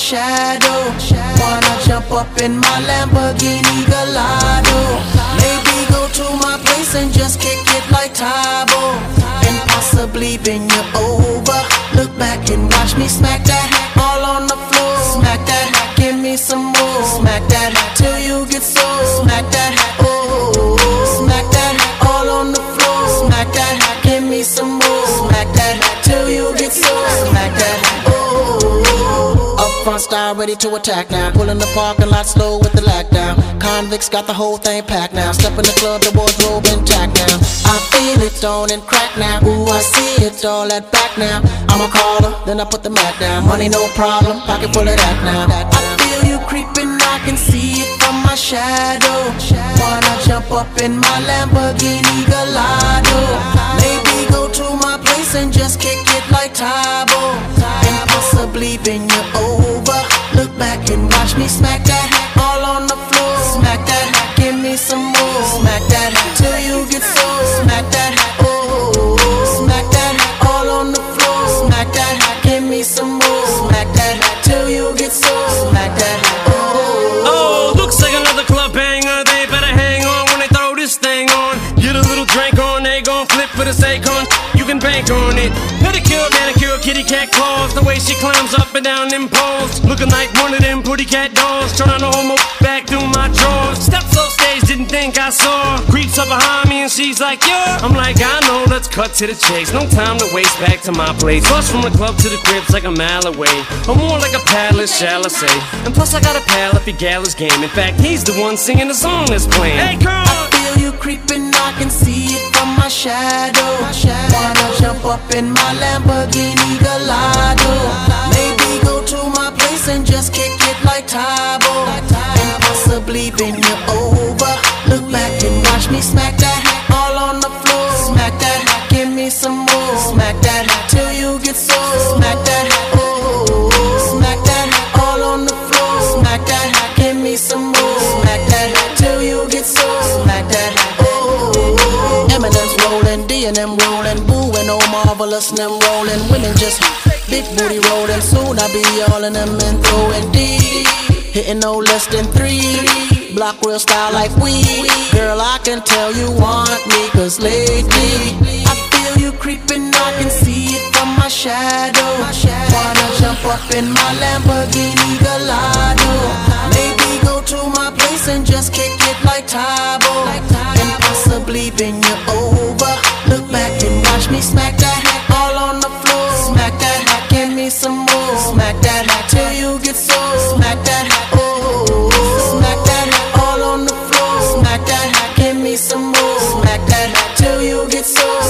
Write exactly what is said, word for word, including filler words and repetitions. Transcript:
shadow. Wanna jump up in my Lamborghini Gallardo. Maybe go to my place and just kick it like Tae Bo, and possibly bend you over. Look back and watch me smack that all on the floor. Smack that, give me some more. Smack that till you get sore. Smack that, oh, smack that all on the floor. Smack that, give me some more. Smack that till you get sore. Smack that, oh. Up front style ready to attack now. Pulling the parking lot slow with the lockdown. Convicts got the whole thing packed now. Step in the club, the wardrobe intact now. I feel it on and crack now. Ooh, I see it all at back now. I'm a caller, then I put the mat down. Money no problem, pocket full of that now. I feel you creeping, I can see it from my shadow. Wanna jump up in my Lamborghini Gallardo. Maybe go to my place and just kick it like Tae Bo, and possibly bend you over. Look back and watch me smack that all on the floor. Smack that, give me some more. Smack that till you get sore. Smack that, oh, smack that all on the floor. Smack that, give me some more. Smack that till you get sore. Smack that, oh. Oh, looks like another club banger. They better hang on when they throw this thing on. Get a little drink on, they gon' flip for the Akon. You can bank on it. Pedicure, manicure, kitty cat claws. The way she climbs up and down them poles, looking like one of them pretty cat dolls. Turn on the homo back through my drawers. Steps off stage, didn't think I saw. Creeps up behind me and she's like, yeah. I'm like, I know, let's cut to the chase. No time to waste, back to my place. Bus from the club to the crib's like a mile away, or more like a paddler, shall I say. And plus I got a pal if your gal is game. In fact, he's the one singing the song that's playing. Hey girl, I feel you creeping, I can see it from my shadow. Wanna jump up in my Lamborghini Gallardo. Maybe go to my place and just kick it like Tae Bo, and possibly bend you over. Look back and watch me smack that all on the floor. Smack that, give me some more. Smack that till you get sore. Smack that, oh, smack that all on the floor. Smack that, give me some more. Smack that till you get sore. Smack that, oh. Eminem's rolling, D and M rolling, Boo and oh marvelous and them rolling. Women just big booty rolling. Soon I be all in them and throwing D, hitting no less than three. Block real style like we. Girl, I can tell you want me, cause lately I feel you creeping, I can see it from my shadow. Wanna jump up in my Lamborghini Gallardo. Maybe go to my place and just kick it like Tae Bo, and possibly bend you over. Look back and watch me smack that all on the floor. Smack that, give me some more. Smack that till you get sore. Smack that, oh, smack that all on the floor. Smack that, give me some more. Smack that till you get sore.